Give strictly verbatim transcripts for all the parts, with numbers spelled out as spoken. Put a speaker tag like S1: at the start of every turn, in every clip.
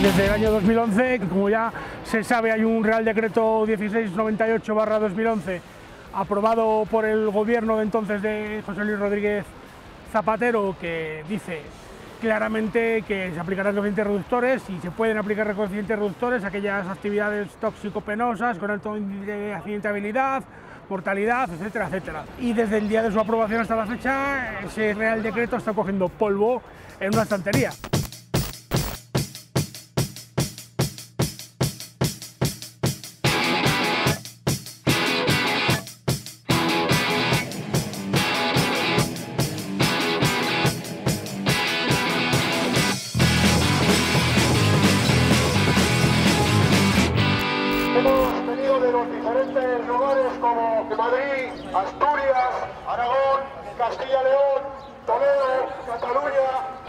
S1: Desde el año dos mil once, como ya se sabe, hay un Real Decreto dieciséis noventa y ocho barra dos mil once aprobado por el gobierno de entonces de José Luis Rodríguez Zapatero, que dice claramente que se aplicarán coeficientes reductores y se pueden aplicar coeficientes reductores a aquellas actividades tóxico-penosas con alto índice de accidentabilidad, mortalidad, etcétera, etcétera. Y desde el día de su aprobación hasta la fecha, ese Real Decreto está cogiendo polvo en una estantería.
S2: Hemos venido de los diferentes lugares como Madrid, Asturias, Aragón, Castilla-León, Toledo, Cataluña,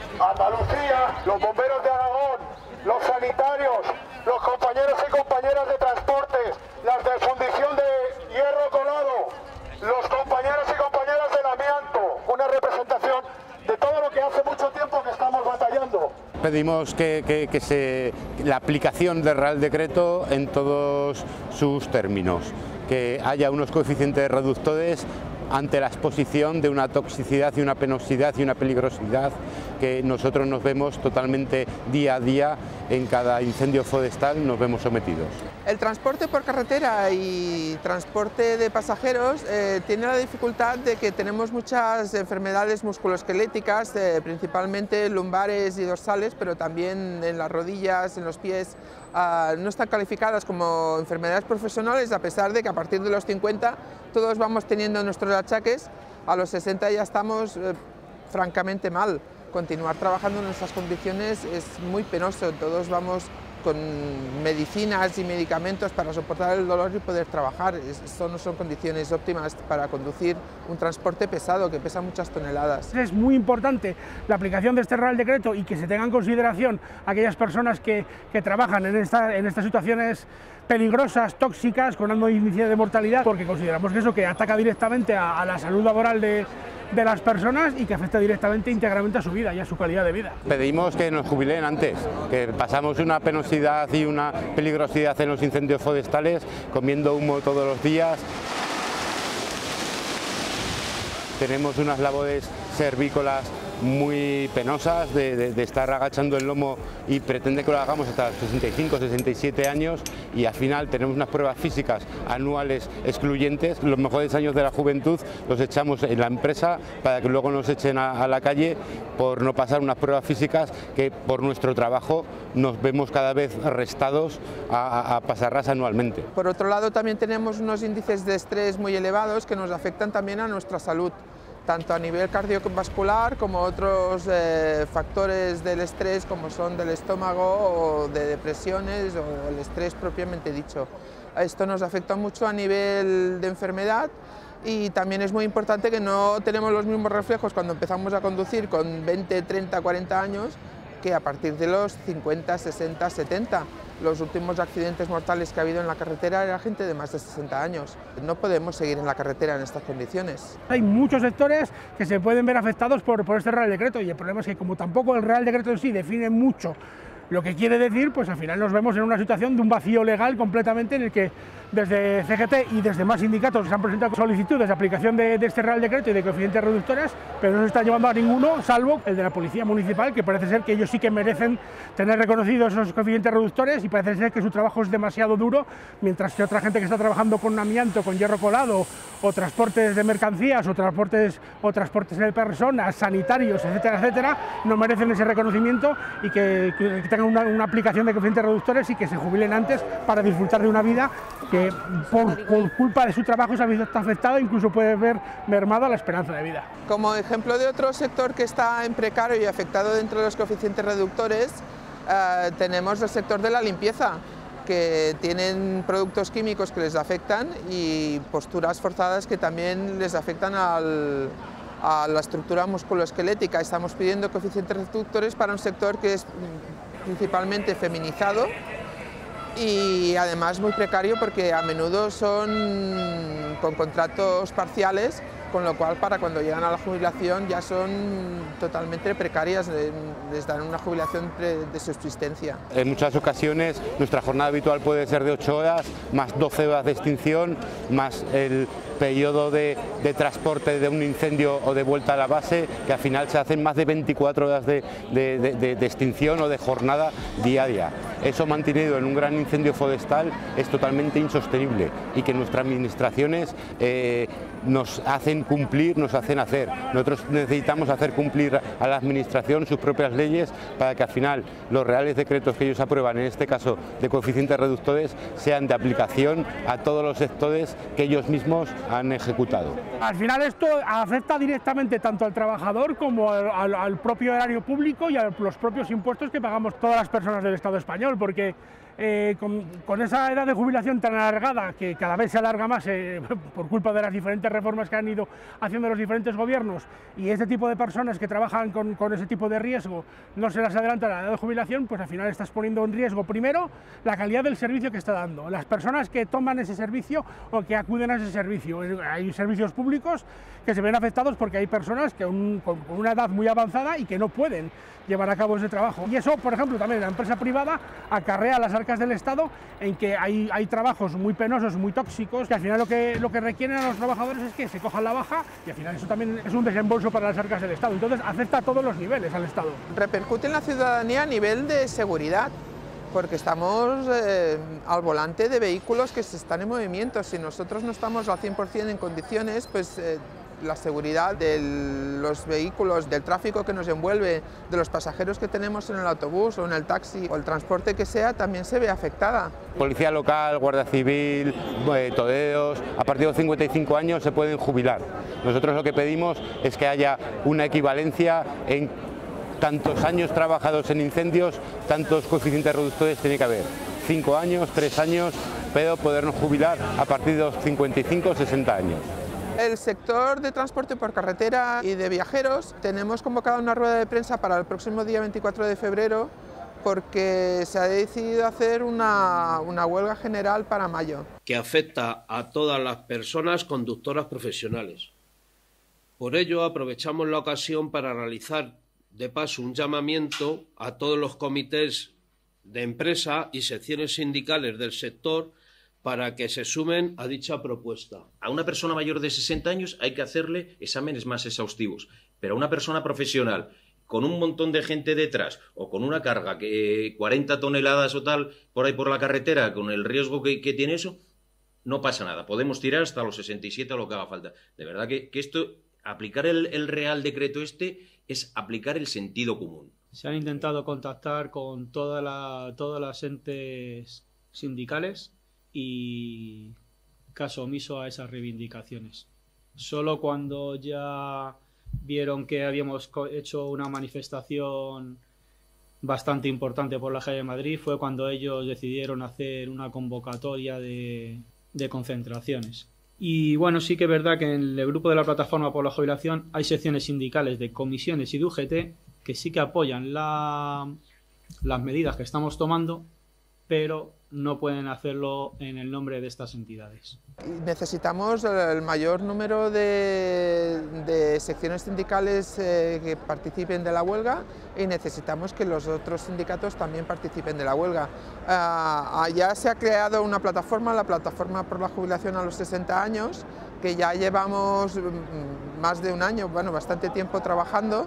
S2: Andalucía, los bomberos de Aragón, los sanitarios, los compañeros y compañeras de transporte, las de fundición de hierro colado, los compañeros y compañeras del amianto, una representación de todo lo que hace mucho tiempo que estamos batallando.
S3: Pedimos que, que, que se, la aplicación del Real Decreto en todos sus términos, que haya unos coeficientes reductores ante la exposición de una toxicidad y una penosidad y una peligrosidad que nosotros nos vemos totalmente día a día en cada incendio forestal, nos vemos sometidos.
S4: El transporte por carretera y transporte de pasajeros eh, tiene la dificultad de que tenemos muchas enfermedades musculoesqueléticas, eh, principalmente lumbares y dorsales, pero también en las rodillas, en los pies. Uh, no están calificadas como enfermedades profesionales, a pesar de que a partir de los cincuenta todos vamos teniendo nuestros achaques. A los sesenta ya estamos eh, francamente mal. Continuar trabajando en esas condiciones es muy penoso, todos vamos con medicinas y medicamentos para soportar el dolor y poder trabajar. Esto no son condiciones óptimas para conducir un transporte pesado que pesa muchas toneladas.
S1: Es muy importante la aplicación de este Real Decreto y que se tenga en consideración aquellas personas que, que trabajan en, esta, en estas situaciones peligrosas, tóxicas, con alto índice de mortalidad, porque consideramos que eso que ataca directamente a, a la salud laboral de, de las personas y que afecta directamente, íntegramente a su vida y a su calidad de vida.
S3: Pedimos que nos jubilen antes, que pasamos una penosidad y una peligrosidad en los incendios forestales, comiendo humo todos los días. Tenemos unas labores cervícolas muy penosas de, de, de estar agachando el lomo y pretende que lo hagamos hasta los sesenta y cinco, sesenta y siete años y al final tenemos unas pruebas físicas anuales excluyentes. Los mejores años de la juventud los echamos en la empresa para que luego nos echen a, a la calle por no pasar unas pruebas físicas que por nuestro trabajo nos vemos cada vez restados a, a, a pasarlas anualmente.
S4: Por otro lado, también tenemos unos índices de estrés muy elevados que nos afectan también a nuestra salud, tanto a nivel cardiovascular como otros eh, factores del estrés como son del estómago o de depresiones o el estrés propiamente dicho. Esto nos afecta mucho a nivel de enfermedad y también es muy importante que no tenemos los mismos reflejos cuando empezamos a conducir con veinte, treinta, cuarenta años que a partir de los cincuenta, sesenta, setenta. Los últimos accidentes mortales que ha habido en la carretera era gente de más de sesenta años. No podemos seguir en la carretera en estas condiciones.
S1: Hay muchos sectores que se pueden ver afectados por, por este Real Decreto y el problema es que como tampoco el Real Decreto en sí define mucho lo que quiere decir, pues al final nos vemos en una situación de un vacío legal completamente en el que desde C G T y desde más sindicatos se han presentado solicitudes de aplicación de, de este Real Decreto y de coeficientes reductores, pero no se está llevando a ninguno, salvo el de la Policía Municipal, que parece ser que ellos sí que merecen tener reconocidos esos coeficientes reductores y parece ser que su trabajo es demasiado duro, mientras que otra gente que está trabajando con amianto, con hierro colado, o transportes de mercancías, o transportes, o transportes de personas, sanitarios, etcétera, etcétera, no merecen ese reconocimiento y que, que tengan una, una aplicación de coeficientes reductores y que se jubilen antes para disfrutar de una vida que por, por culpa de su trabajo se ha visto afectada, incluso puede ver mermada la esperanza de vida.
S4: Como ejemplo de otro sector que está en precario y afectado dentro de los coeficientes reductores, eh, tenemos el sector de la limpieza, que tienen productos químicos que les afectan y posturas forzadas que también les afectan al, a la estructura musculoesquelética. Estamos pidiendo coeficientes reductores para un sector que es principalmente feminizado y además muy precario porque a menudo son con contratos parciales con lo cual para cuando llegan a la jubilación ya son totalmente precarias, les dan una jubilación de subsistencia.
S3: En muchas ocasiones nuestra jornada habitual puede ser de ocho horas, más doce horas de extinción, más el periodo de, de transporte de un incendio o de vuelta a la base, que al final se hacen más de veinticuatro horas de, de, de, de extinción o de jornada diaria. Eso mantenido en un gran incendio forestal es totalmente insostenible y que nuestras administraciones eh, nos hacen cumplir, nos hacen hacer. Nosotros necesitamos hacer cumplir a la administración sus propias leyes para que al final los reales decretos que ellos aprueban, en este caso de coeficientes reductores, sean de aplicación a todos los sectores que ellos mismos han ejecutado.
S1: Al final esto afecta directamente tanto al trabajador como al, al, al propio erario público y a los propios impuestos que pagamos todas las personas del Estado español, porque eh, con, con esa edad de jubilación tan alargada, que cada vez se alarga más eh, por culpa de las diferentes reformas que han ido haciendo los diferentes gobiernos, y este tipo de personas que trabajan con, con ese tipo de riesgo no se las adelanta la edad de jubilación, pues al final estás poniendo en riesgo primero la calidad del servicio que está dando, las personas que toman ese servicio o que acuden a ese servicio. Hay servicios públicos que se ven afectados porque hay personas que un, con, con una edad muy avanzada y que no pueden llevar a cabo ese trabajo. Y eso, por ejemplo, también en la empresa privada acarrea las arcas del Estado en que hay, hay trabajos muy penosos, muy tóxicos, que al final lo que, lo que requieren a los trabajadores es que se cojan la baja, y al final eso también es un desembolso para las arcas del Estado. Entonces afecta a todos los niveles al Estado.
S4: Repercute en la ciudadanía a nivel de seguridad, porque estamos eh, al volante de vehículos que se están en movimiento. Si nosotros no estamos al cien por cien en condiciones, pues eh, la seguridad de los vehículos, del tráfico que nos envuelve, de los pasajeros que tenemos en el autobús o en el taxi o el transporte que sea, también se ve afectada.
S3: Policía local, Guardia Civil, eh, toreros, a partir de los cincuenta y cinco años se pueden jubilar. Nosotros lo que pedimos es que haya una equivalencia en tantos años trabajados en incendios, tantos coeficientes reductores tiene que haber. Cinco años, tres años, pero podernos jubilar a partir de los cincuenta y cinco o sesenta años.
S4: El sector de transporte por carretera y de viajeros tenemos convocada una rueda de prensa para el próximo día veinticuatro de febrero porque se ha decidido hacer una, una huelga general para mayo.
S5: Que afecta a todas las personas conductoras profesionales. Por ello aprovechamos la ocasión para realizar de paso un llamamiento a todos los comités de empresa y secciones sindicales del sector para que se sumen a dicha propuesta.
S6: A una persona mayor de sesenta años hay que hacerle exámenes más exhaustivos, pero a una persona profesional con un montón de gente detrás o con una carga que cuarenta toneladas o tal por ahí por la carretera, con el riesgo que, que tiene eso, no pasa nada. Podemos tirar hasta los sesenta y siete o lo que haga falta. De verdad que, que esto, aplicar el, el Real Decreto este es aplicar el sentido común.
S7: Se han intentado contactar con toda la, todas las entes sindicales y caso omiso a esas reivindicaciones. Solo cuando ya vieron que habíamos hecho una manifestación bastante importante por la calle de Madrid fue cuando ellos decidieron hacer una convocatoria de, de concentraciones. Y bueno, sí que es verdad que en el grupo de la Plataforma por la Jubilación hay secciones sindicales de comisiones y de U G T que sí que apoyan la, las medidas que estamos tomando, pero no pueden hacerlo en el nombre de estas entidades.
S4: Necesitamos el mayor número de, de secciones sindicales eh, que participen de la huelga y necesitamos que los otros sindicatos también participen de la huelga. Ah, ya se ha creado una plataforma, la Plataforma por la Jubilación a los sesenta años, que ya llevamos más de un año, bueno, bastante tiempo trabajando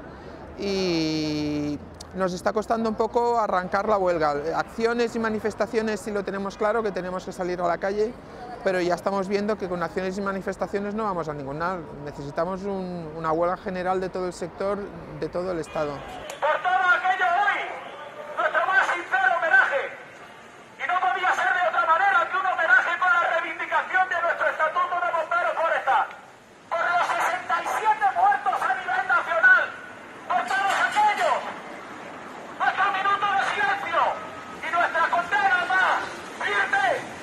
S4: y nos está costando un poco arrancar la huelga. Acciones y manifestaciones sí lo tenemos claro, que tenemos que salir a la calle, pero ya estamos viendo que con acciones y manifestaciones no vamos a ningún lado. Necesitamos un, una huelga general de todo el sector, de todo el Estado.
S2: Por todo aquello hoy, nuestro más sincero homenaje. Y no podía ser de otra manera que un homenaje con la reivindicación de nuestro Estatuto de Bomberos Forestal. Por los sesenta y siete muertos a nivel nacional. Por todos aquellos. Nuestro minuto de silencio y nuestra condena más firme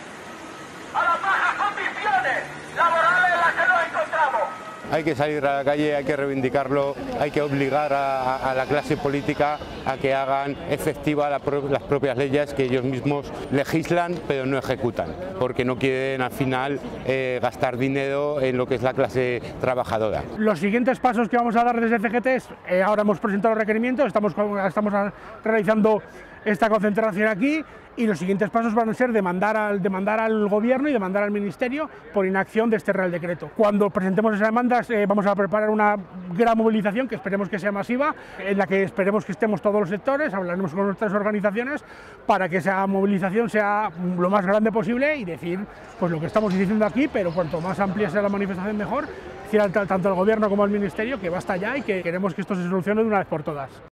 S2: a las bajas condiciones laborales en las que nos encontramos.
S3: Hay que salir a la calle, hay que reivindicarlo, hay que obligar a, a la clase política a que hagan efectiva la pro las propias leyes que ellos mismos legislan pero no ejecutan, porque no quieren al final eh, gastar dinero en lo que es la clase trabajadora.
S1: Los siguientes pasos que vamos a dar desde C G T es, eh, ahora hemos presentado los requerimientos, estamos, estamos a, realizando esta concentración aquí, y los siguientes pasos van a ser demandar al, demandar al Gobierno y demandar al Ministerio por inacción de este Real Decreto. Cuando presentemos esas demandas eh, vamos a preparar una gran movilización que esperemos que sea masiva, en la que esperemos que estemos todos los sectores, hablaremos con nuestras organizaciones para que esa movilización sea lo más grande posible y decir pues lo que estamos diciendo aquí, pero cuanto más amplia sea la manifestación mejor, decir tanto al Gobierno como al Ministerio que basta ya y que queremos que esto se solucione de una vez por todas.